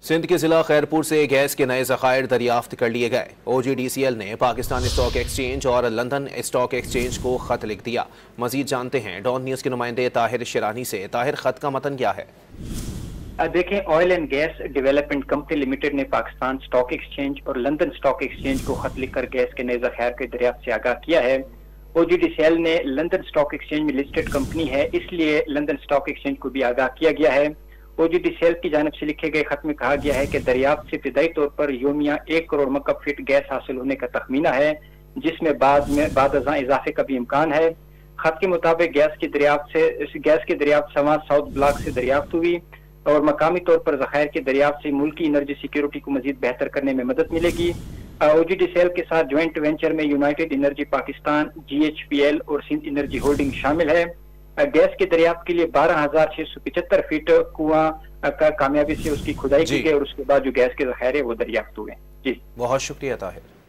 سندھ کے ضلع خیرپور سے گیس کے نئے ذخائر دریافت کر لیے گئے۔ OGDCL نے پاکستان اسٹاک ایکسچینج اور لندن اسٹاک ایکسچینج کو خط لکھ دیا۔ مزید جانتے ہیں ڈان نیوز کے نمائندے طاہر شیرانی سے۔ طاہر، خط کا متن کیا ہے؟ دیکھیں، oil and gas development company limited نے پاکستان اسٹاک ایکسچینج اور لندن اسٹاک ایکسچینج کو خط لکھ کر گیس کے نئے ذخائر کے دریافت سے آگاہ کیا ہے۔ OGDCL نے لندن اسٹاک ایکسچینج میں لسٹڈ کمپنی ہے، اس لیے لندن اسٹاک ایکسچینج کو بھی آگاہ کیا گیا ہے۔ OGDCL کی جانب سے لکھے گئے خط میں کہا گیا ہے کہ دریافت سے ابتدائی طور پر یومیہ 1 کروڑ مکعب فٹ گیس حاصل ہونے کا تخمینہ ہے، جس میں بعد ازاں اضافے کا بھی امکان ہے۔ خط کے مطابق گیس کی دریافت سوا ساؤتھ بلاک سے دریافت ہوئی اور مقامی طور پر ذخائر کی دریافت سے ملکی انرجی سیکیورٹی کو مزید بہتر کرنے میں مدد ملے گی۔ OGDCL کے ساتھ جوائنٹ وینچر میں یونائٹڈ انرجی پاکستان، GHPL اور سندھ انرجی ہولڈنگ شامل ہے۔ گیس کی دریافت کے لیے 12,675 فٹ کنواں کا کامیابی سے اس کی کھدائی کی گئی اور اس کے بعد جو گیس کے ذخائر وہ دریافت ہوئے۔ جی، بہت شکریہ طاہر۔